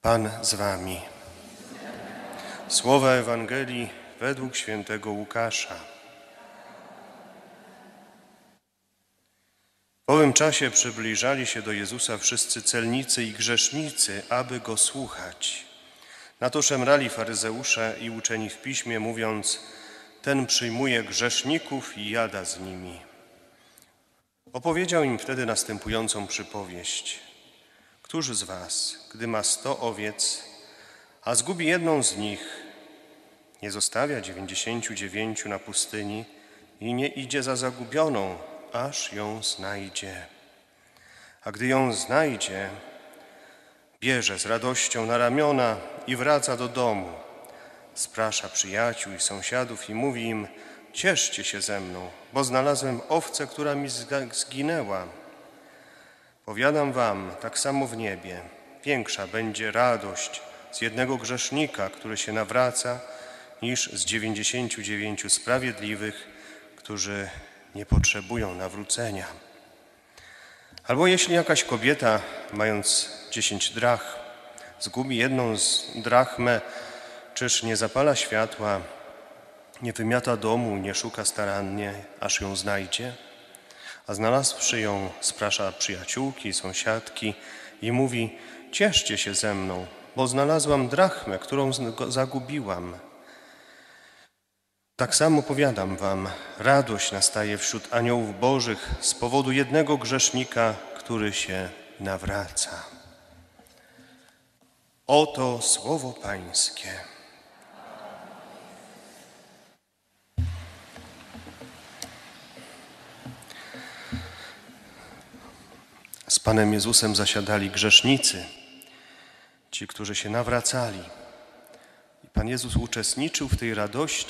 Pan z wami. Słowa Ewangelii według świętego Łukasza. W owym czasie przybliżali się do Jezusa wszyscy celnicy i grzesznicy, aby Go słuchać. Na to szemrali faryzeusze i uczeni w piśmie, mówiąc: ten przyjmuje grzeszników i jada z nimi. Opowiedział im wtedy następującą przypowieść. Któż z was, gdy ma 100 owiec, a zgubi jedną z nich, nie zostawia 99 na pustyni i nie idzie za zagubioną, aż ją znajdzie? A gdy ją znajdzie, bierze z radością na ramiona i wraca do domu. Sprasza przyjaciół i sąsiadów i mówi im: cieszcie się ze mną, bo znalazłem owcę, która mi zginęła. Powiadam wam, tak samo w niebie, większa będzie radość z jednego grzesznika, który się nawraca, niż z 99 sprawiedliwych, którzy nie potrzebują nawrócenia. Albo jeśli jakaś kobieta, mając 10 drachm, zgubi jedną z drachmę, czyż nie zapala światła, nie wymiata domu, nie szuka starannie, aż ją znajdzie? A znalazłszy ją, sprasza przyjaciółki, sąsiadki i mówi: cieszcie się ze mną, bo znalazłam drachmę, którą zagubiłam. Tak samo powiadam wam, radość nastaje wśród aniołów bożych z powodu jednego grzesznika, który się nawraca. Oto słowo Pańskie. Z Panem Jezusem zasiadali grzesznicy, ci, którzy się nawracali. I Pan Jezus uczestniczył w tej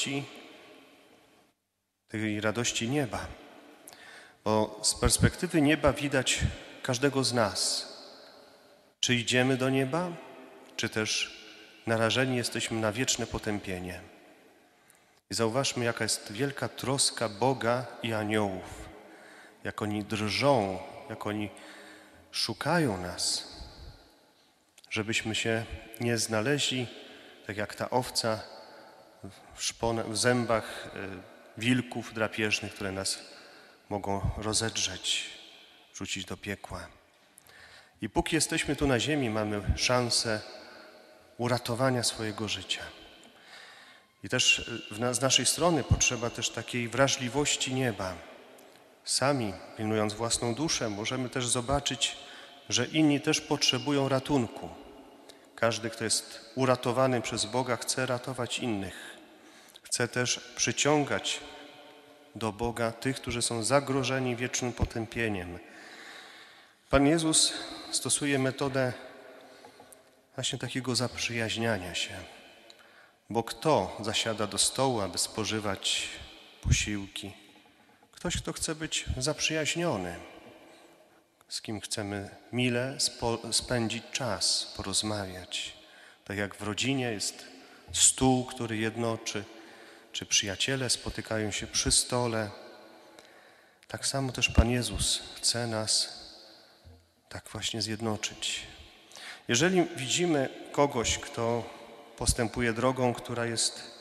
radości nieba. Bo z perspektywy nieba widać każdego z nas. Czy idziemy do nieba, czy też narażeni jesteśmy na wieczne potępienie. I zauważmy, jaka jest wielka troska Boga i aniołów. Jak oni drżą, jak oni szukają nas, żebyśmy się nie znaleźli, tak jak ta owca w zębach wilków drapieżnych, które nas mogą rozedrzeć, rzucić do piekła. I póki jesteśmy tu na ziemi, mamy szansę uratowania swojego życia. I też z naszej strony potrzeba też takiej wrażliwości nieba. Sami, pilnując własną duszę, możemy też zobaczyć, że inni też potrzebują ratunku. Każdy, kto jest uratowany przez Boga, chce ratować innych. Chce też przyciągać do Boga tych, którzy są zagrożeni wiecznym potępieniem. Pan Jezus stosuje metodę właśnie takiego zaprzyjaźniania się. Bo kto zasiada do stołu, aby spożywać posiłki? Ktoś, kto chce być zaprzyjaźniony, z kim chcemy mile spędzić czas, porozmawiać. Tak jak w rodzinie jest stół, który jednoczy, czy przyjaciele spotykają się przy stole. Tak samo też Pan Jezus chce nas tak właśnie zjednoczyć. Jeżeli widzimy kogoś, kto postępuje drogą, która jest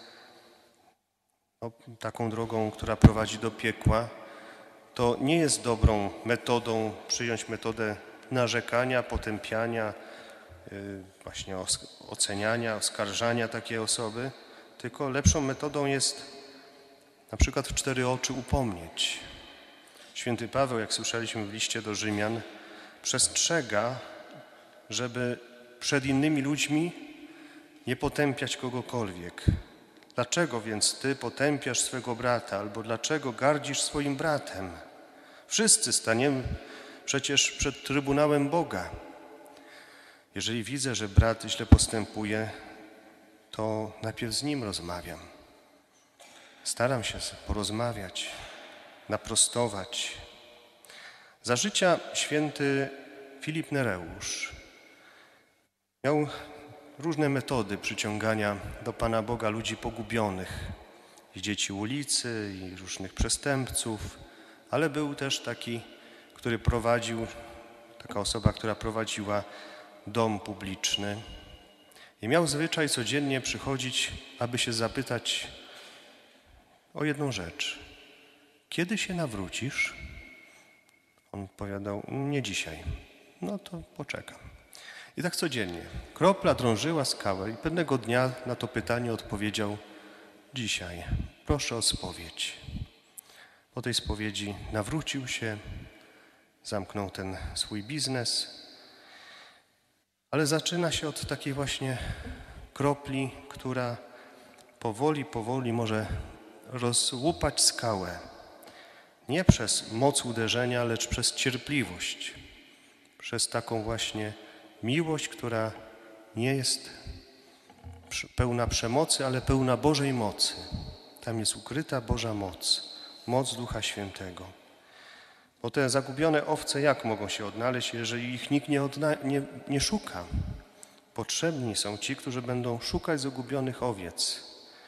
taką drogą, która prowadzi do piekła, to nie jest dobrą metodą przyjąć metodę narzekania, potępiania, właśnie oceniania, oskarżania takiej osoby, tylko lepszą metodą jest na przykład w 4 oczy upomnieć. Święty Paweł, jak słyszeliśmy w liście do Rzymian, przestrzega, żeby przed innymi ludźmi nie potępiać kogokolwiek. Dlaczego więc ty potępiasz swego brata, albo dlaczego gardzisz swoim bratem? Wszyscy staniemy przecież przed Trybunałem Boga. Jeżeli widzę, że brat źle postępuje, to najpierw z nim rozmawiam. Staram się porozmawiać, naprostować. Za życia święty Filip Nereusz miał różne metody przyciągania do Pana Boga ludzi pogubionych, i dzieci ulicy, i różnych przestępców, ale był też taka osoba, która prowadziła dom publiczny, I miał zwyczaj codziennie przychodzić, aby się zapytać o jedną rzecz. Kiedy się nawrócisz? On powiadał, nie dzisiaj. No to poczekam. I tak codziennie. Kropla drążyła skałę i pewnego dnia na to pytanie odpowiedział, dzisiaj, proszę o spowiedź. Po tej spowiedzi nawrócił się, zamknął ten swój biznes, ale zaczyna się od takiej właśnie kropli, która powoli może rozłupać skałę. Nie przez moc uderzenia, lecz przez cierpliwość, przez taką właśnie miłość, która nie jest pełna przemocy, ale pełna Bożej mocy. Tam jest ukryta Boża moc, moc Ducha Świętego. Bo te zagubione owce jak mogą się odnaleźć, jeżeli ich nikt nie szuka? Potrzebni są ci, którzy będą szukać zagubionych owiec.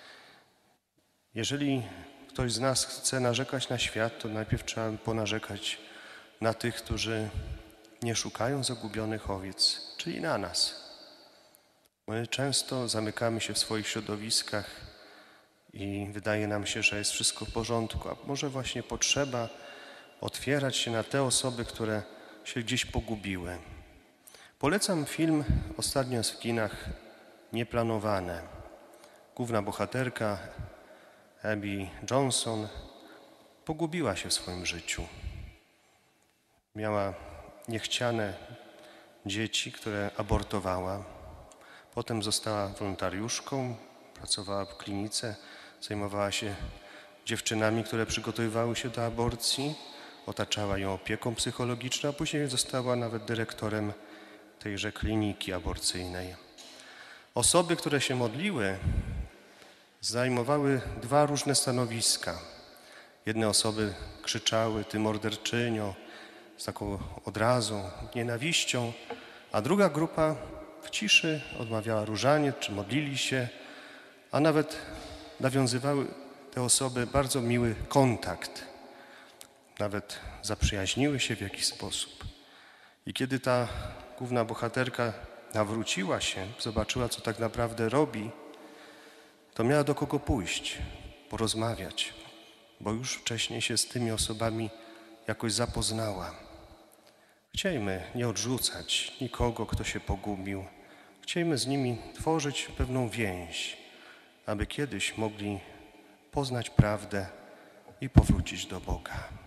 Jeżeli ktoś z nas chce narzekać na świat, to najpierw trzeba ponarzekać na tych, którzy nie szukają zagubionych owiec, czyli na nas. My często zamykamy się w swoich środowiskach i wydaje nam się, że jest wszystko w porządku, a może właśnie potrzeba otwierać się na te osoby, które się gdzieś pogubiły. Polecam film, ostatnio jest w kinach, Nieplanowane. Główna bohaterka Abby Johnson pogubiła się w swoim życiu. Miała niechciane dzieci, które abortowała. Potem została wolontariuszką, pracowała w klinice, zajmowała się dziewczynami, które przygotowywały się do aborcji, otaczała ją opieką psychologiczną, a później została nawet dyrektorem tejże kliniki aborcyjnej. Osoby, które się modliły, zajmowały dwa różne stanowiska. Jedne osoby krzyczały, ty morderczynio, z taką odrazą, nienawiścią, a druga grupa w ciszy odmawiała różaniec, czy modlili się, a nawet nawiązywały te osoby bardzo miły kontakt. Nawet zaprzyjaźniły się w jakiś sposób. I kiedy ta główna bohaterka nawróciła się, zobaczyła, co tak naprawdę robi, to miała do kogo pójść, porozmawiać, bo już wcześniej się z tymi osobami jakoś zapoznała. Chciejmy nie odrzucać nikogo, kto się pogubił. Chciejmy z nimi tworzyć pewną więź, aby kiedyś mogli poznać prawdę i powrócić do Boga.